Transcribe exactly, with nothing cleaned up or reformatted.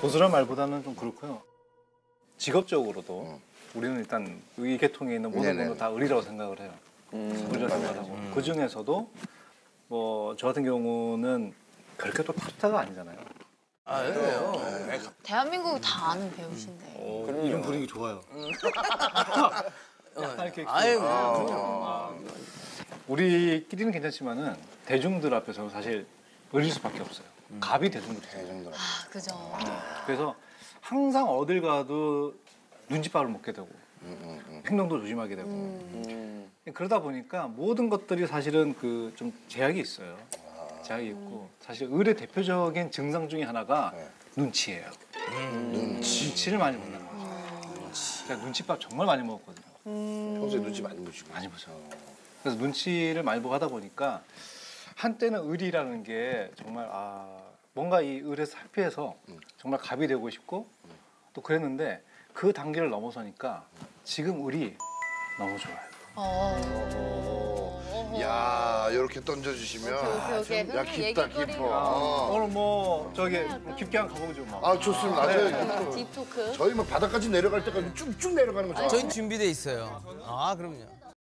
고수란 말보다는 좀 그렇고요. 직업적으로도 우리는 일단 의 계통에 있는 모든 네네. 분도 다 의리라고 생각을 해요. 음. 의리라고 생각하고 음. 그 중에서도 뭐 저 같은 경우는 그렇게 또 탑스타가 아니잖아요. 아, 왜요? 대한민국이 다 아는 배우신데. 어, 이런 분위기 좋아요. 약간 이렇게 아유, 그- 아, 우리끼리는 괜찮지만은 대중들 앞에서는 사실 의릴 수밖에 없어요. 갑이 대중들이잖아요. 대중들. 아, 그죠. 그래서 항상 어딜 가도 눈칫밥을 먹게 되고 음, 음, 음. 행동도 조심하게 되고 음. 그러다 보니까 모든 것들이 사실은 그 좀 제약이 있어요. 제약이 있고 사실 의뢰 대표적인 증상 중에 하나가 네. 눈치예요. 눈치. 눈치를 많이 본다는 거죠. 그러니까 눈칫밥 정말 많이 먹었거든요. 평소에 눈치 많이 보시고. 많이 보죠. 그래서 눈치를 많이 보고 하다 보니까 한때는 의리라는 게 정말 아 뭔가 이 의뢰 살피해서 정말 갑이 되고 싶고 또 그랬는데 그 단계를 넘어서니까 지금 의리 너무 좋아요. 어. 야, 이렇게 던져주시면. 오케이, 오케이. 야, 그러면 깊다, 얘기거리가- 깊어. 어. 오늘 뭐 저기 깊게 한번 가보죠 뭐. 아, 좋습니다. 저희, 딥토크. 저희 뭐 바닥까지 내려갈 때까지 쭉쭉 내려가는 거죠. 저희 준비돼 있어요. 아, 그럼요.